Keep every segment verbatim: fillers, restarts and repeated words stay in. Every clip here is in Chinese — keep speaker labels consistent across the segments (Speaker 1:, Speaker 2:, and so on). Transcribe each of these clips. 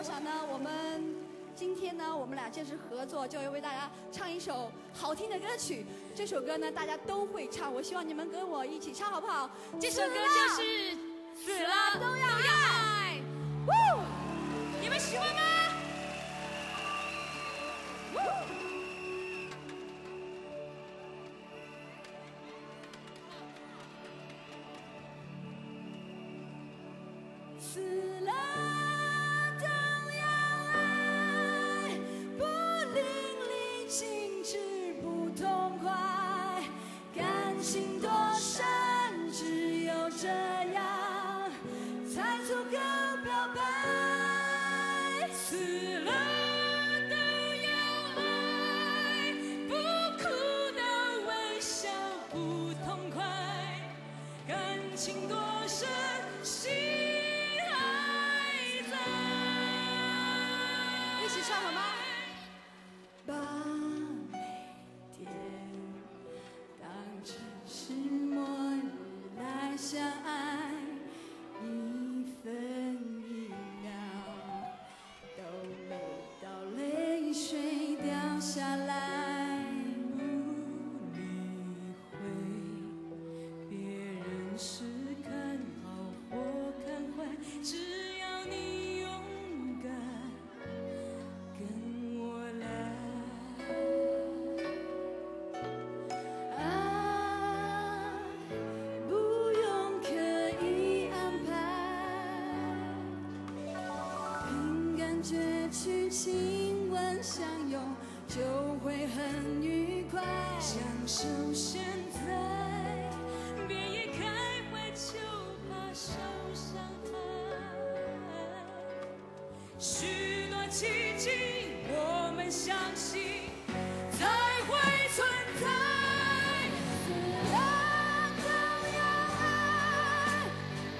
Speaker 1: 想呢，我们今天呢，我们俩正式合作，就要为大家唱一首好听的歌曲。这首歌呢，大家都会唱，我希望你们跟我一起唱，好不好？这首歌就是《死了都要爱》。呜，你们喜欢吗？死了都要爱，不淋漓尽致不痛快，感情多深，只有这样才足够表白。死了都要爱，不哭的微笑不痛快，感情多深，心一起唱好吗？把每天当成是末日来相爱，一分一秒都没到泪水掉下来。不理会别人是看好或看坏，只要你勇敢跟我来。爱不用刻意安排，凭感觉去亲吻相拥，就会很愉快。享受现在，别一开怀就怕受伤害。许多奇迹，我们相信才会存在。死了都要爱，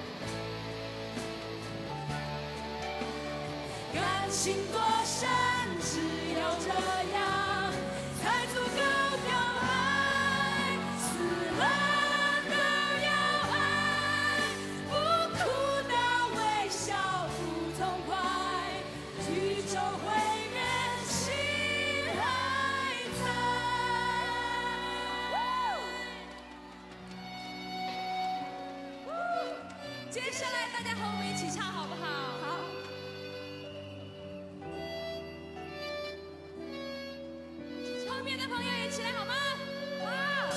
Speaker 1: 感情多深，只有这样才足够表白。死了都要爱，不哭的微笑不痛快，宇宙毁灭，心还在。接下来大家和我们一起唱好不好？好。后面的朋友也起来好吗？好。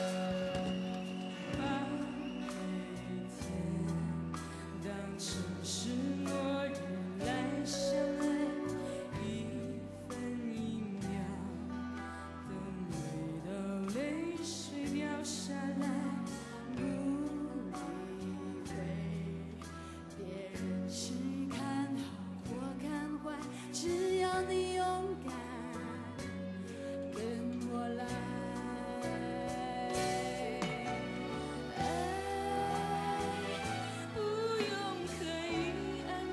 Speaker 1: 把每天当成是末日来相爱，一分一秒都没到泪水掉下来。不理会别人是看好或看坏，只要你勇敢跟我来。爱不用刻意安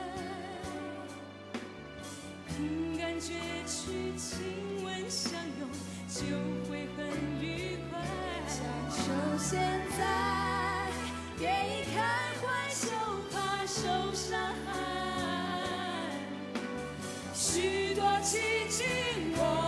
Speaker 1: 排，凭感觉去亲吻相拥，就会很愉快。享受现在，别一开怀就怕受伤害。许多奇迹，我